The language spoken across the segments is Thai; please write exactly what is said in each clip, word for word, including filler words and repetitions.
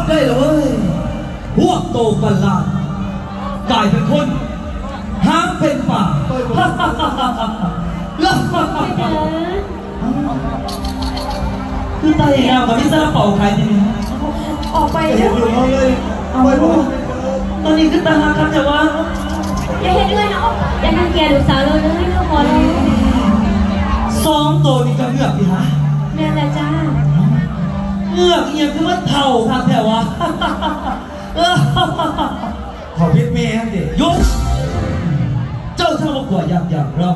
ได้เลยพวกโตกันลานกลายเป็นคนหางเป็นป่าแล้วคือตายอย่างกับพี่ซาเป่าใครทีนี้ออกไปเถอะเอาไปพูดตอนนี้คือตาครับแต่ว่าอย่าเห็นเลยนะอย่าทำแกลูกสาวเราเลยนะพอแล้วสองตัวนี้ก็เงือกพี่ฮะแม่ละจ้าเงือกเอียงคือว่าเท่าครับแต่ว่าขอพิษเมย์เด็กยุบเจ้าช่างมากว่าอยากอยากเรา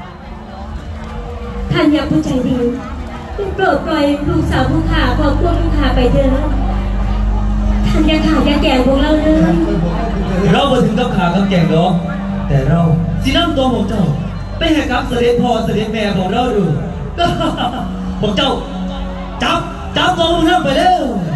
ท่านอยากผู้ใจดีโปรดปล่อยลูกสาวผู้ขาพอพวกลูกขาไปเถอะท่านอย่าขาดอย่าแก่พวกเราเลยเราไปถึงกับขากับแก่ดอกแต่เราสิน้ำตัวของเจ้าไปให้กับเสด็จพ่อเสด็จแม่ของเราดูพวกเจ้าจับจับตัวมึงนั่งไปเร็ว